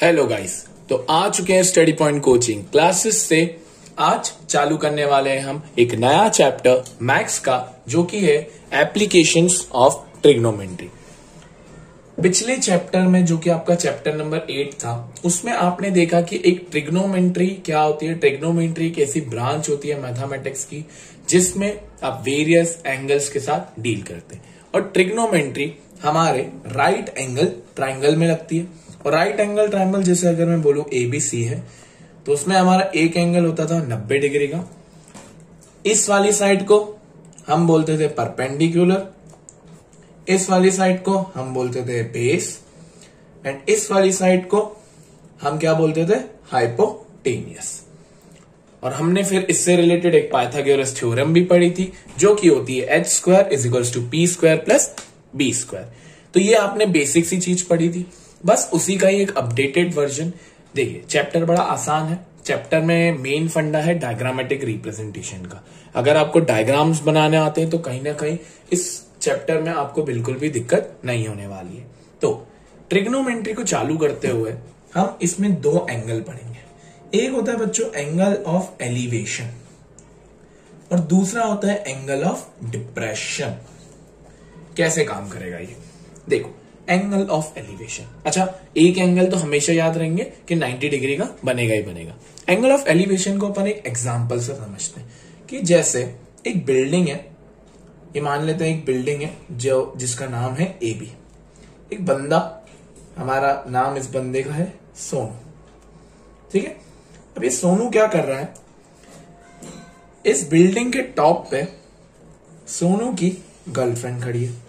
Hello guys, तो आ चुके हैं स्टडी पॉइंट कोचिंग क्लासेस से। आज चालू करने वाले हैं हम एक नया चैप्टर मैथ्स का, जो कि है एप्लीकेशंस ऑफ ट्रिग्नोमेट्री। पिछले चैप्टर में, जो कि आपका चैप्टर नंबर 8 था, उसमें आपने देखा कि एक ट्रिग्नोमेट्री क्या होती है। ट्रिग्नोमेट्री एक ऐसी ब्रांच होती है मैथमेटिक्स की जिसमें आप वेरियस एंगल्स के साथ डील करते हैं। और ट्रिग्नोमेट्री हमारे राइट एंगल ट्राइंगल में लगती है। और राइट एंगल ट्राइंगल, जैसे अगर मैं बोलूं ABC है, तो उसमें हमारा एक एंगल होता था 90 डिग्री का। इस वाली साइड को हम बोलते थे परपेंडिकुलर, इस वाली साइड को हम बोलते थे बेस, एंड इस वाली साइड को हम क्या बोलते थे, हाइपोटेनियस। और हमने फिर इससे रिलेटेड एक पाइथागोरस थ्योरम भी पढ़ी थी, जो कि होती है h² = p² + b²। तो ये आपने बेसिक सी चीज पढ़ी थी, बस उसी का ही एक अपडेटेड वर्जन। देखिए, चैप्टर बड़ा आसान है। चैप्टर में मेन फंडा है डायग्रामेटिक रिप्रेजेंटेशन का। अगर आपको डायग्राम्स बनाने आते हैं तो कहीं ना कहीं इस चैप्टर में आपको बिल्कुल भी दिक्कत नहीं होने वाली है। तो ट्रिग्नोमेट्री को चालू करते हुए हम इसमें दो एंगल पढ़ेंगे। एक होता है बच्चों एंगल ऑफ एलिवेशन, और दूसरा होता है एंगल ऑफ डिप्रेशन। कैसे काम करेगा ये देखो, एंगल ऑफ एलिवेशन। अच्छा, एक एंगल तो हमेशा याद रहेंगे कि 90 डिग्री का बनेगा ही बनेगा। एंगल ऑफ एलिवेशन को अपन एक एग्जांपल से समझते हैं कि जैसे एक बिल्डिंग है, ये मान लेते हैं एक बिल्डिंग है जो जिसका नाम है AB। एक बंदा, हमारा नाम इस बंदे का है सोनू, ठीक है। अब ये सोनू क्या कर रहा है, इस बिल्डिंग के टॉप पे सोनू की गर्लफ्रेंड खड़ी है।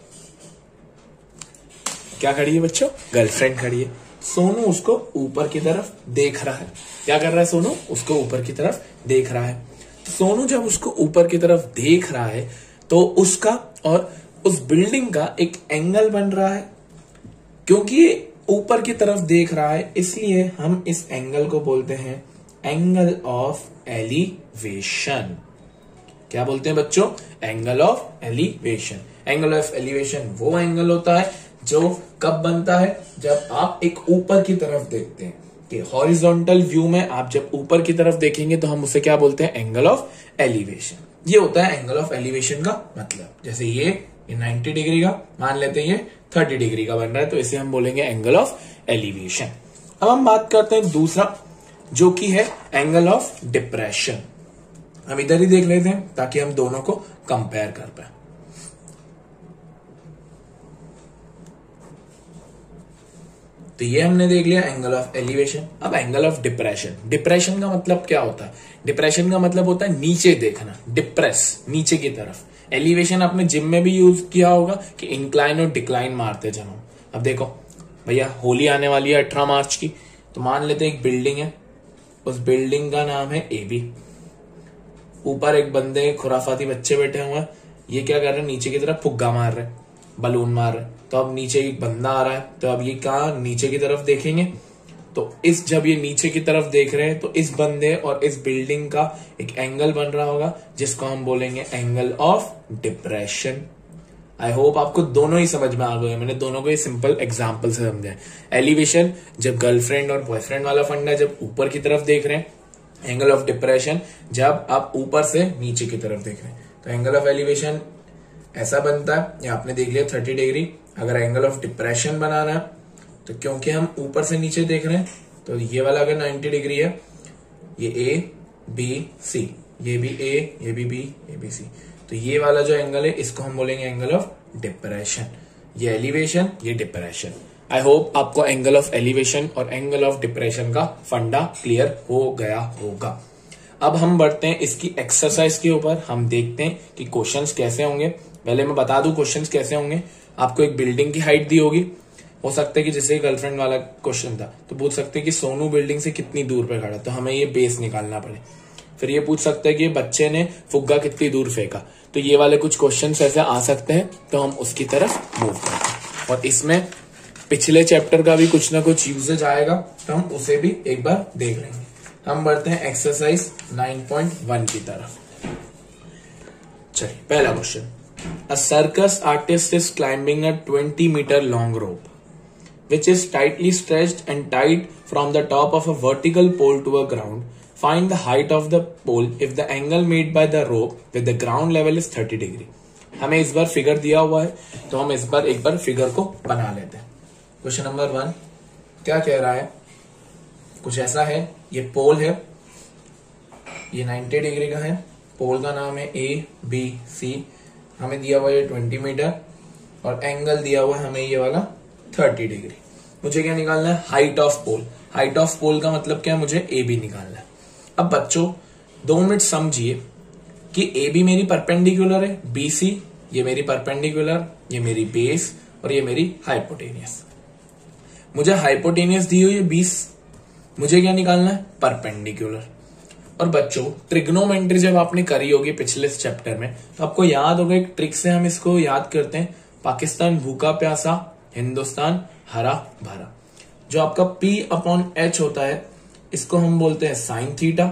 क्या खड़ी है बच्चों, गर्लफ्रेंड खड़ी है। सोनू उसको ऊपर की तरफ देख रहा है। क्या कर रहा है सोनू, उसको ऊपर की तरफ देख रहा है। सोनू जब उसको ऊपर की तरफ देख रहा है तो उसका और उस बिल्डिंग का एक एंगल बन रहा है। क्योंकि ऊपर की तरफ देख रहा है, इसलिए हम इस एंगल को बोलते हैं एंगल ऑफ एलिवेशन। क्या बोलते हैं बच्चों, angle of elevation. Angle of elevation वो एंगल होता है जो कब बनता है, जब आप एक ऊपर की तरफ देखते हैं। कि हॉरिजॉन्टल व्यू में आप जब ऊपर की तरफ देखेंगे तो हम उसे क्या बोलते हैं, एंगल ऑफ एलिवेशन। ये होता है एंगल ऑफ एलिवेशन का मतलब। जैसे ये 90 डिग्री का, मान लेते हैं ये 30 डिग्री का बन रहा है, तो इसे हम बोलेंगे एंगल ऑफ एलिवेशन। अब हम बात करते हैं दूसरा, जो कि है एंगल ऑफ डिप्रेशन। हम इधर ही देख लेते हैं ताकि हम दोनों को कंपेयर कर पाए। तो ये हमने देख लिया एंगल ऑफ एलिवेशन। अब एंगल ऑफ डिप्रेशन। डिप्रेशन का मतलब क्या होता है, डिप्रेशन का मतलब होता है नीचे देखना, डिप्रेस, नीचे की तरफ। एलिवेशन आपने जिम में भी यूज किया होगा कि इंक्लाइन और डिक्लाइन मारते जब हम। अब देखो भैया, होली आने वाली है 18 मार्च की, तो मान लेते हैं एक बिल्डिंग है, उस बिल्डिंग का नाम है AB। ऊपर एक बंदे खुराफाती बच्चे बैठे हुए हैं, ये क्या कर रहे हैं, नीचे की तरफ फुग्गा मार रहे, बलून मार रहे। तो अब नीचे एक बंदा आ रहा है, तो अब ये कहा नीचे की तरफ देखेंगे, तो इस जब ये नीचे की तरफ देख रहे हैं तो इस बंदे और इस बिल्डिंग का एक एंगल बन रहा होगा, जिसको हम बोलेंगे angle of depression. I hope आपको दोनों ही समझ में आ गए। मैंने दोनों को ये सिंपल एग्जांपल से समझा है। एलिवेशन जब गर्लफ्रेंड और बॉयफ्रेंड वाला फंडा, जब ऊपर की तरफ देख रहे हैं। एंगल ऑफ डिप्रेशन जब आप ऊपर से नीचे की तरफ देख रहे हैं। तो एंगल ऑफ एलिवेशन ऐसा बनता है, ये आपने देख लिया 30 डिग्री। अगर एंगल ऑफ डिप्रेशन बनाना है तो क्योंकि हम ऊपर से नीचे देख रहे हैं, तो ये वाला अगर 90 डिग्री है, ये ABC, ये भी A, ये भी B, ये भी C, तो ये वाला जो एंगल है इसको हम बोलेंगे एंगल ऑफ डिप्रेशन। ये एलिवेशन, ये डिप्रेशन। आई होप आपको एंगल ऑफ एलिवेशन और एंगल ऑफ डिप्रेशन का फंडा क्लियर हो गया होगा। अब हम बढ़ते हैं इसकी एक्सरसाइज के ऊपर। हम देखते हैं कि क्वेश्चंस कैसे होंगे। पहले मैं बता दूं क्वेश्चंस कैसे होंगे। आपको एक बिल्डिंग की हाइट दी होगी, हो सकता है कि जैसे गर्लफ्रेंड वाला क्वेश्चन था तो पूछ सकते हैं कि सोनू बिल्डिंग से कितनी दूर पे खड़ा, तो हमें ये बेस निकालना पड़े। फिर ये पूछ सकता है कि बच्चे ने फुग्गा कितनी दूर फेंका, तो ये वाले कुछ क्वेश्चंस ऐसे आ सकते हैं, तो हम उसकी तरफ मूव करते हैं। और इसमें पिछले चैप्टर का भी कुछ ना कुछ यूजेज आएगा, तो हम उसे भी एक बार देख लेंगे। हम बढ़ते हैं एक्सरसाइज 9.1 की तरफ। चलिए, पहला question. A circus artist is climbing a 20-meter long rope, which is tightly stretched and tied from the top of a vertical pole to a ground. Find the height of the pole if the angle made by the rope with the ground level is 30 degree. हमें इस बार figure दिया हुआ है, तो हम इस बार एक बार figure को बना लेते हैं. क्वेश्चन नंबर 1 क्या कह रहा है? कुछ ऐसा है, ये पोल है, ये 90 डिग्री का है, पोल का नाम है ABC, हमें दिया हुआ है 20 मीटर और एंगल दिया हुआ है हमें ये वाला 30 डिग्री. मुझे क्या निकालना है? Height of pole. Height of pole का मतलब क्या है? मुझे AB निकालना है. अब बच्चों 2 मिनट समझिए कि AB मेरी परपेंडिकुलर है, BC ये मेरी परपेंडिकुलर, ये मेरी बेस और ये मेरी हाइपोटेनियस. मुझे हाइपोटेनियस दी हुई है 20, मुझे क्या निकालना है? परपेंडिकुलर. और बच्चों ट्रिग्नोमेट्री जब आपने करी होगी पिछले चैप्टर में, तो आपको याद होगा एक ट्रिक से हम इसको याद करते हैं. पाकिस्तान भूखा प्यासा, हिंदुस्तान हरा भरा. जो आपका P/H होता है, इसको हम बोलते हैं साइन थीटा,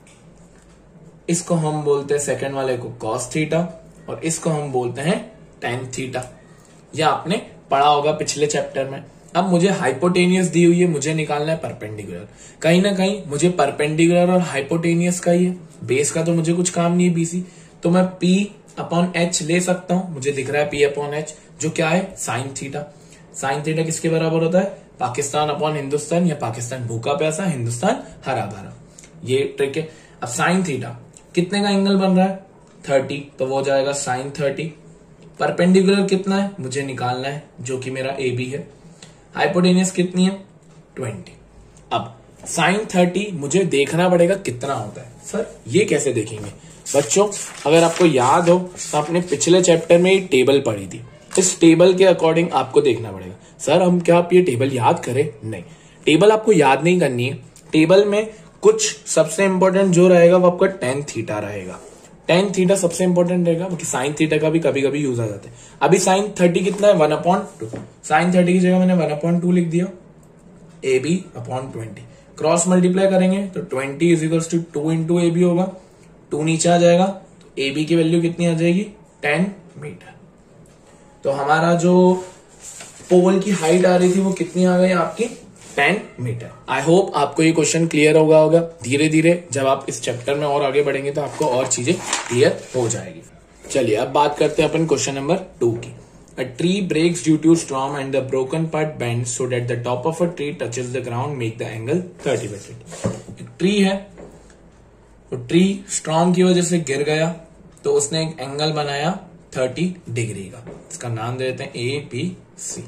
इसको हम बोलते हैं सेकंड वाले को कॉस थीटा और इसको हम बोलते हैं टेन थीटा. यह आपने पढ़ा होगा पिछले चैप्टर में. अब मुझे हाइपोटेनियस दी हुई है, मुझे निकालना है परपेंडिकुलर. कहीं ना कहीं मुझे परपेंडिकुलर और हाइपोटेनियस का ही है, बेस का तो मुझे कुछ काम नहीं है BC, तो मैं P/H ले सकता हूं. मुझे दिख रहा है P/H जो क्या है? Sine theta. साइन थीटा किसके बराबर होता है? पाकिस्तान अपॉन हिंदुस्तान, या पाकिस्तान भूखा प्यासा, हिंदुस्तान हरा भरा. ये ट्रिक है. अब साइन थीटा कितने का एंगल बन रहा है? 30, तो वो हो जाएगा साइन 30. परपेंडिकुलर कितना है मुझे निकालना है, जो कि मेरा AB है. हाइपोटेनियस कितनी है? 20. अब साइन 30 मुझे देखना पड़ेगा कितना होता है. सर ये कैसे देखेंगे? बच्चों अगर आपको याद हो तो आपने पिछले चैप्टर में एक टेबल पढ़ी थी. इस टेबल के अकॉर्डिंग आपको देखना पड़ेगा. सर हम क्या आप ये टेबल याद करें? नहीं, टेबल आपको याद नहीं करनी है. टेबल में कुछ सबसे इंपॉर्टेंट जो रहेगा वो आपका टेन थीटा रहेगा. टेन थीटा सबसे इंपॉर्टेंट रहेगा, क्योंकि साइन थीटा का भी कभी कभी यूज आ जाता है. अभी साइन 30 कितना है? 1/2. साइन 30 की जगह मैंने 1/2 लिख दिया. AB/20 क्रॉस मल्टीप्लाई करेंगे तो 20 = 2 × AB होगा. 2 नीचे आ जाएगा तो AB की वैल्यू कितनी आ जाएगी? 10 मीटर. तो हमारा जो पोल की हाइट आ रही थी वो कितनी आ गई आपकी? 10 मीटर. आई होप आपको ये क्वेश्चन क्लियर होगा. धीरे धीरे जब आप इस चैप्टर में और आगे बढ़ेंगे तो आपको और चीजें क्लियर हो जाएगी. चलिए अब बात करते हैं अपन क्वेश्चन नंबर 2 की. A tree breaks due to storm and the broken part bends so that the top of a tree touches the ground, make the angle 30/30. एक ट्री है, तो ट्री स्टॉर्म की वजह से गिर गया, तो उसने एक एंगल बनाया 30 डिग्री का. इसका नाम दे देते हैं ABC.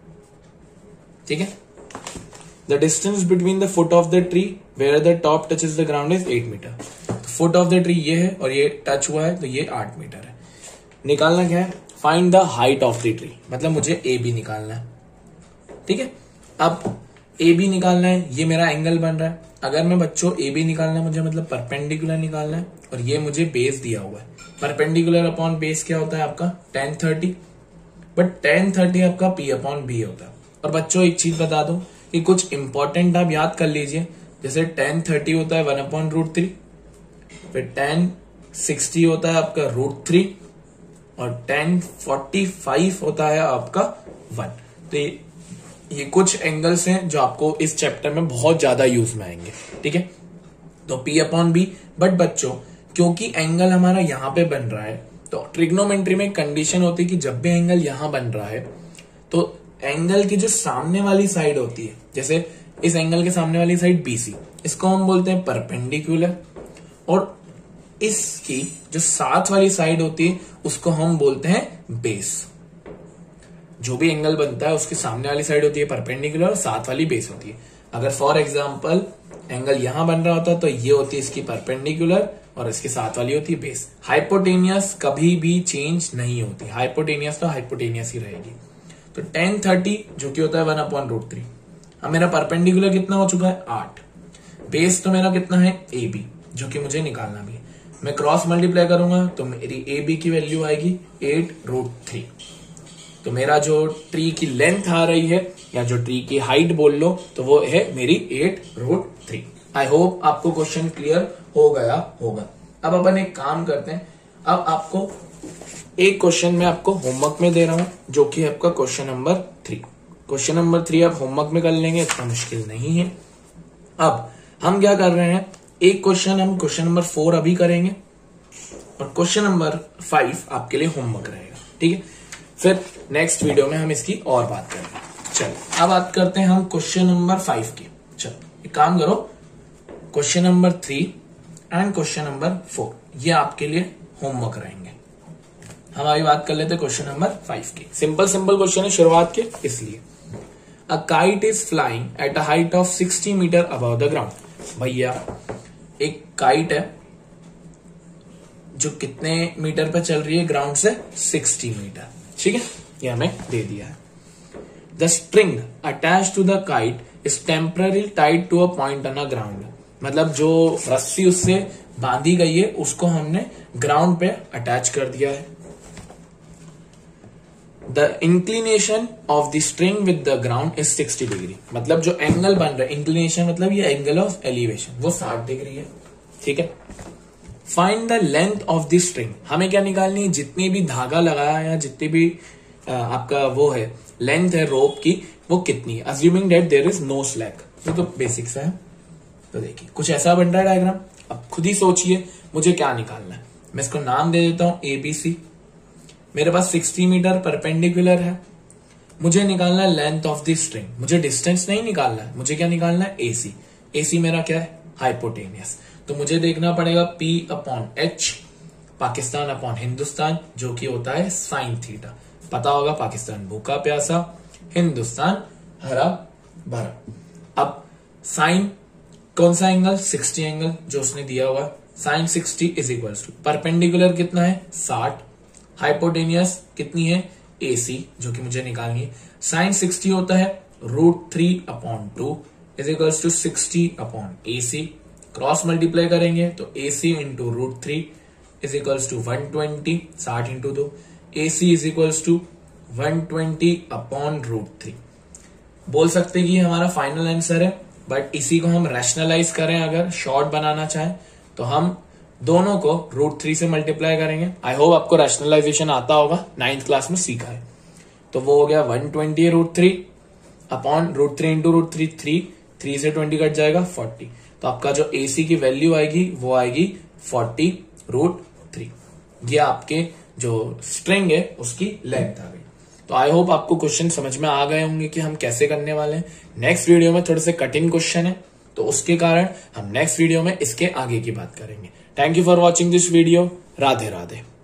ठीक है. The distance between the foot of the tree where the top touches the ground is 8 metre. Foot of the tree ये है और ये टच हुआ है तो ये 8 मीटर है. निकालना क्या है? Find the height of the tree, मतलब मुझे AB निकालना है. ठीक है. अब AB निकालना है, ये मेरा एंगल बन रहा है. अगर मैं बच्चों AB निकालना है मुझे, मतलब परपेंडिकुलर निकालना है, और ये मुझे बेस दिया हुआ है. परपेंडिकुलर अपॉन बेस क्या होता है आपका? tan 30. बट tan 30 आपका P/B होता है. और बच्चों एक चीज बता दूं कि कुछ इंपॉर्टेंट आप याद कर लीजिए. जैसे tan 30 होता है 1/√3, फिर tan 60 होता है आपका √3 और tan 45 होता है आपका 1. तो ये कुछ एंगल्स हैं जो आपको इस चैप्टर में बहुत ज्यादा यूज में आएंगे. ठीक है. तो P/B. बट बच्चों क्योंकि एंगल हमारा यहां पे बन रहा है, तो ट्रिग्नोमेट्री में कंडीशन होती है कि जब भी एंगल यहां बन रहा है तो एंगल की जो सामने वाली साइड होती है, जैसे इस एंगल के सामने वाली साइड BC, इसको हम बोलते हैं परपेंडिकुलर, और इसकी जो साथ वाली साइड होती है उसको हम बोलते हैं बेस. जो भी एंगल बनता है उसके सामने वाली साइड होती है परपेंडिकुलर और साथ वाली बेस होती है. अगर फॉर एग्जांपल एंगल यहां बन रहा होता तो ये होती है इसकी परपेंडिकुलर और इसके साथ वाली होती है बेस. हाइपोटेनियस कभी भी चेंज नहीं होती, हाइपोटेनियस तो हाइपोटेनियस ही रहेगी. तो tan 30 जो कि होता है 1/√3. अब मेरा परपेंडिकुलर कितना हो चुका है? 8. बेस तो मेरा कितना है? AB, जो कि मुझे निकालना भी है. मैं क्रॉस मल्टीप्लाई करूंगा तो मेरी AB की वैल्यू आएगी 8√3. तो मेरा जो ट्री की लेंथ आ रही है या जो ट्री की हाइट बोल लो तो वो है मेरी 8√3. आई होप आपको क्वेश्चन क्लियर हो गया होगा. अब अपन एक काम करते हैं. अब आपको एक क्वेश्चन में आपको होमवर्क में दे रहा हूं जो कि आपका क्वेश्चन नंबर 3. क्वेश्चन नंबर 3 आप होमवर्क में कर लेंगे, इतना मुश्किल नहीं है. अब हम क्या कर रहे हैं, एक क्वेश्चन हम क्वेश्चन नंबर 4 अभी करेंगे और क्वेश्चन नंबर 5 आपके लिए होमवर्क रहेगा, ठीक है। फिर नेक्स्ट वीडियो में हम इसकी और बात करेंगे। चलो अब बात करते हैं हम क्वेश्चन नंबर 5 की। चलो एक काम करो, question number 3 and question number 4 ये आपके लिए होमवर्क रहेंगे। हम अभी बात कर लेते हैं क्वेश्चन नंबर 5 की। सिंपल क्वेश्चन है शुरुआत के, इसलिए a kite is flying at a height of 60 metre above the ground. भैया एक काइट है जो कितने मीटर पे चल रही है, ग्राउंड से 60 मीटर, ठीक है, ये हमें दे दिया है। The string attach to the kite is temporary tied to a point on a ground. मतलब जो रस्सी उससे बांधी गई है उसको हमने ग्राउंड पे अटैच कर दिया है। The inclination of the string with the ground is 60 degree. मतलब जो एंगल बन रहा है, इंक्लिनेशन मतलब ये एंगल ऑफ एलिवेशन, वो 60 डिग्री है, ठीक है। Find the length of the string. हमें क्या निकालनी है, जितनी भी धागा लगाया है या जितनी भी आपका वो है लेंथ है रोप की, वो कितनी है, assuming that there is no slack. ये तो बेसिक सा है। तो देखिए कुछ ऐसा बन रहा है डायग्राम। अब खुद ही सोचिए मुझे क्या निकालना है। मैं इसको नाम दे देता हूं ABC। मेरे पास 60 मीटर परपेंडिकुलर है, मुझे निकालना है लेंथ ऑफ द स्ट्रिंग। मुझे डिस्टेंस नहीं निकालना है, मुझे क्या निकालना है, AC। AC मेरा क्या है, हाइपोटेनियस। तो मुझे देखना पड़ेगा P/H, पाकिस्तान अपॉन हिंदुस्तान, जो कि होता है साइन थीटा। पता होगा पाकिस्तान भूखा प्यासा, हिंदुस्तान हरा भरा। अब साइन कौन सा एंगल, 60 एंगल जो उसने दिया हुआ, sine 60 is equal to perpendicular कितना है 60, हाइपोटेनियस कितनी है AC जो कि मुझे निकालनी है। साइन 60 होता है √3/2 is equal to 60/AC। Cross multiply करेंगे तो AC into √3 is equal to 120, 60 into 2, AC is equal to 120/√3। बोल सकते कि हमारा फाइनल आंसर है, बट इसी को हम रैशनलाइज करें, अगर शॉर्ट बनाना चाहें तो हम दोनों को √3 से मल्टीप्लाई करेंगे। आई होप आपको रैशनलाइजेशन आता होगा, 9th क्लास में सीखा है। तो वो हो गया 120√3 अपॉन √3 इंटू √3, 3 से 20 कट जाएगा 40। तो आपका जो AC की वैल्यू आएगी वो आएगी 40√3। ये आपके जो स्ट्रिंग है उसकी लेंथ आ गई। तो आई होप आपको क्वेश्चन समझ में आ गए होंगे कि हम कैसे करने वाले हैं। नेक्स्ट वीडियो में थोड़े से कठिन क्वेश्चन है, तो उसके कारण हम नेक्स्ट वीडियो में इसके आगे की बात करेंगे। Thank you for watching this video. Radhe Radhe.